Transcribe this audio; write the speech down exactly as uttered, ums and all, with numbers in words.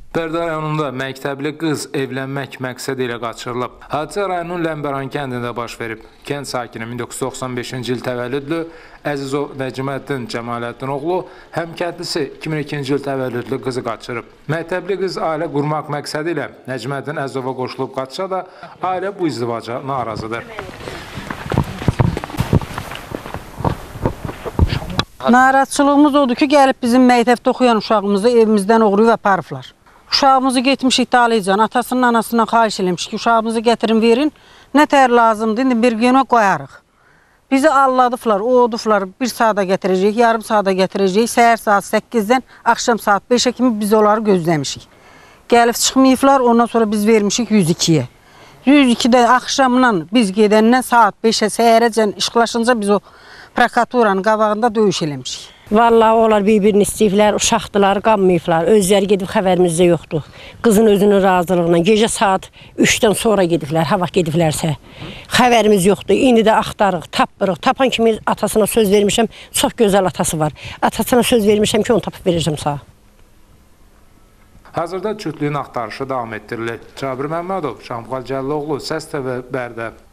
Bərdə rayonunda məktəbli qız evlənmək məqsədi ilə qaçırılıb. Hadisə rayonun Ləmbəran kəndində baş verib. Kənd sakini min doqquz yüz doxsan beşinci il təvəllüdlü Əzizov Nəcməddin Cəmaləddin oğlu, həmkəndlisi iki min ikinci il təvəllüdlü qızı qaçırıb. Məktəbli qız ailə qurmaq məqsədi ilə Nəcməddin Əzizova qoşulub qaçsa da, ailə bu izdivaca narazıdır. Narazçılığımız odur ki, gəlib bizim məktəbdə oxuyan uşağımızı evimizdən oğruyub aparıblar. Uşağımızı getmişik dalaycan, atasının anasından xahiş eləmişik ki, uşağımızı gətirin verin, nə tər lazımdır, indi bir günə qoyarıq. Bizi alladıblar, oğudublar, bir saata gətirəcəyik, yarım saata gətirəcəyik, səhər saat səkkizdən axşam saat beşə kimi biz onları gözləmişik. Gəlib çıxmayıblar, ondan sonra biz vermişik yüz ikiyə. yüz ikidə axşamdan biz gedəndən saat beşə səhərəcən işqlaşınca biz o prokaturanın qabağında döyüş eləmişik. Vallahi onlar bir-birini istəyiblər, uşaqdılar, qanmayıblar. Özləri gedib xəbərimizdə yoxdur. Qızın özünün razılığına gecə saat üçdən sonra gediblər, ha vaxt gediblərsə. Xəbərimiz yoxdur. İndi də axtarıq, tapırıq. Tapan kimi atasına söz vermişəm, çox gözəl atası var. Atasına söz vermişəm ki, onu tapıb verəcəm sağ. Hazırda cütlüyün axtarışı davam etdirilir. Cabir Məmmədov, Şamxal Cəlloğlu, Səs T V, Bərdə.